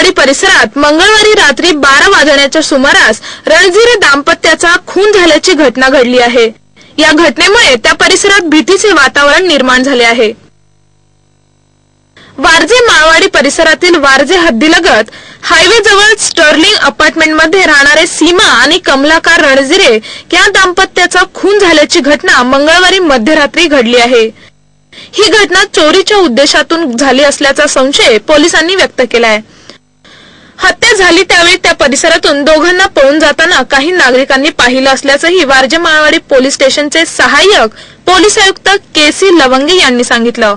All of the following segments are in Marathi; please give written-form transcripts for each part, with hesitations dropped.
माळवाडी परिसरात मंगळवारी रात्री 12 वाजण्याच्या सुमारास रणजिरे दाम्पत्याचा खून झाल्याची घटना घडली आहे। या घटनेमुळे त्या परिसरात भीतीचे वातावरण निर्माण झाले आहे। वारजे माळवाडी परिसरातील वारजे हद्दीलगत हायवे जवळ स्टर्लिंग अपार्टमेंटमध्ये राहणारे सीमा आणि कमलाकर रणजिरे या दाम्पत्याचा खून झाल्याची घटना मंगळवारी मध्यरात्री घडली आहे। ही घटना चोरीच्या उद्देशातून झाली असल्याचा संशय पोलिसांनी व्यक्त केला आहे। हत्या झाली त्यावेळी त्या परिसरातून दोघांना पळून जाताना काही नागरिकांनी पाहिलं असल्याचंही वारजे माळवाडी पोलीस स्टेशनचे सहाय्यक पोलीस आयुक्त के.सी. लवंगे यांनी सांगितलं।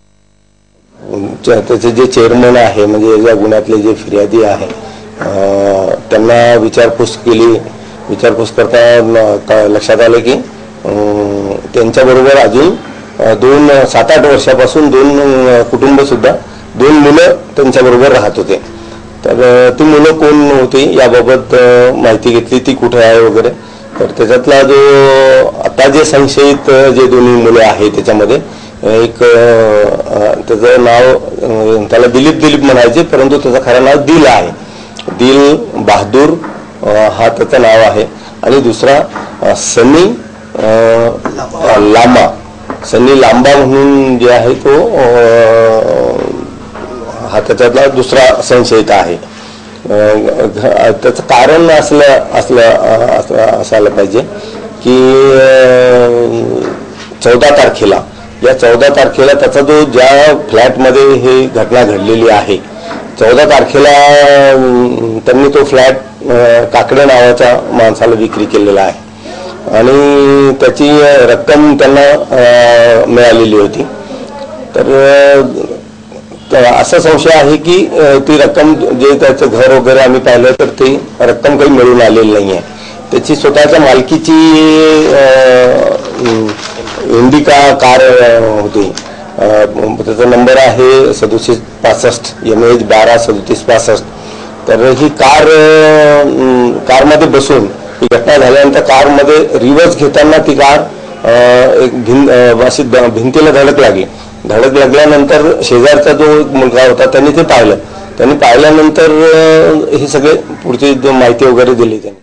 त्याचे जे चेअरमन आहे म्हणजे या गुन्ह्यातले जे फिर्यादी आहे त्यांना विचारपूस केली। विचारपूस करता लक्षात आले की त्यांच्याबरोबर अजून 7-8 वर्षापासून 2 कुटुंब सुद्धा 2 मुलं त्यांच्याबरोबर राहत होते। तर ती मुलं कोण होती याबाबत माहिती घेतली, ती कुठे आहे वगैरे। तर त्याच्यातला जो आता जे संशयित जे दोन्ही मुलं आहेत त्याच्यामध्ये एक त्याचं नाव त्याला दिलीप म्हणायचे, परंतु त्याचं खरं नाव दिल आहे। दिल बहादूर हा त्याचं नाव आहे। आणि दुसरा सनी लांबा म्हणून जे आहे तो हा त्याच्यातला दुसरा संशयित आहे। त्याचं कारण असायला पाहिजे की 14 तारखेला त्याचा जो ज्या फ्लॅटमध्ये ही घटना घडलेली आहे 14 तारखेला त्यांनी तो फ्लॅट काकडे नावाच्या माणसाला विक्री केलेला आहे आणि त्याची रक्कम त्यांना मिळालेली होती। तर असा संशय आहे की ती रक्कम जे त्याचं घर वगैरे आम्ही पाहिलं तर ती रक्कम काही मिळून आलेली नाही आहे। त्याची स्वतःच्या मालकीची इंडिका कार होती, त्याचा नंबर आहे 3765 MH 123765। तर ही कारमध्ये बसून ही घटना झाल्यानंतर कारमध्ये रिव्हर्स घेताना ती कार अशी भिंतीला धडक लागल्यानंतर शेजारचा जो मुलगा होता त्यांनी ते पाहिलं। त्यांनी पाहिल्यानंतर ही सगळे पुढची माहिती वगैरे दिली त्यांनी।